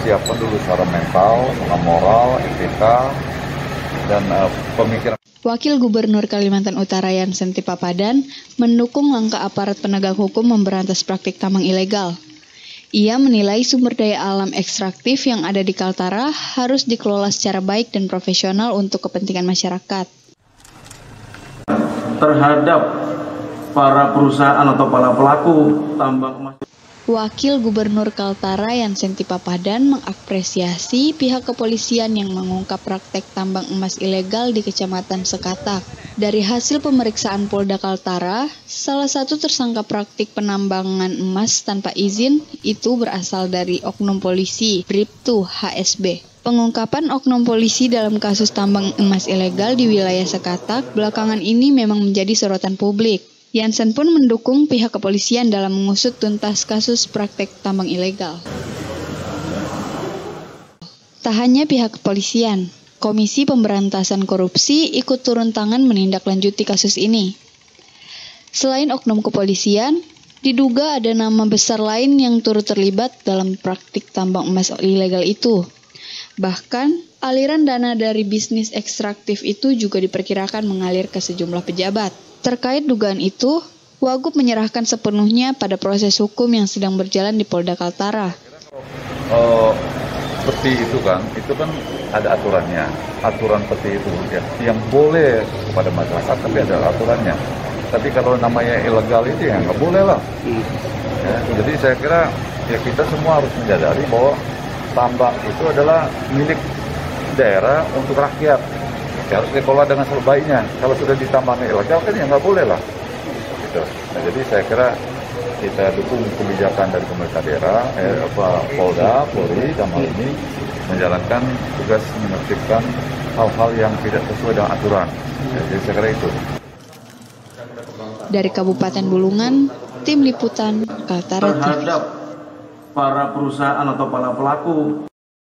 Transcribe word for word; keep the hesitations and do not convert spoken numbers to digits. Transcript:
siapkan dulu secara mental, secara moral, etika, dan uh, pemikiran. Wakil Gubernur Kalimantan Utara Jansen Tipapadan mendukung langkah aparat penegak hukum memberantas praktik tambang ilegal. Ia menilai sumber daya alam ekstraktif yang ada di Kaltara harus dikelola secara baik dan profesional untuk kepentingan masyarakat. Terhadap para perusahaan atau para pelaku tambang emas. Wakil Gubernur Kaltara Jansen Tipapadan mengapresiasi pihak kepolisian yang mengungkap praktek tambang emas ilegal di Kecamatan Sekatak. Dari hasil pemeriksaan Polda Kaltara, salah satu tersangka praktik penambangan emas tanpa izin itu berasal dari oknum polisi, Bribtu H S B. Pengungkapan oknum polisi dalam kasus tambang emas ilegal di wilayah Sekatak belakangan ini memang menjadi sorotan publik. Jansen pun mendukung pihak kepolisian dalam mengusut tuntas kasus praktek tambang ilegal. Tak hanya pihak kepolisian, Komisi Pemberantasan Korupsi ikut turun tangan menindaklanjuti kasus ini. Selain oknum kepolisian, diduga ada nama besar lain yang turut terlibat dalam praktik tambang emas ilegal itu. Bahkan, aliran dana dari bisnis ekstraktif itu juga diperkirakan mengalir ke sejumlah pejabat. Terkait dugaan itu, Wagub menyerahkan sepenuhnya pada proses hukum yang sedang berjalan di Polda Kaltara. Uh, seperti itu kan, itu kan ada aturannya, aturan seperti itu ya, yang boleh kepada masyarakat tapi ada aturannya. Tapi kalau namanya ilegal itu ya nggak boleh lah. Ya, jadi saya kira ya kita semua harus menyadari bahwa tambang itu adalah milik daerah untuk rakyat. Ya, harus dikelola dengan sebaiknya. Kalau sudah ditambang ilegal kan ya nggak boleh lah. Gitu. Nah, jadi saya kira kita dukung kebijakan dari pemerintah daerah, eh, Polda, Polri dalam hal ini menjalankan tugas menertibkan hal-hal yang tidak sesuai dengan aturan. Ya, jadi saya kira itu. Dari Kabupaten Bulungan, Tim Liputan Kaltara T V. Terhadap para perusahaan atau para pelaku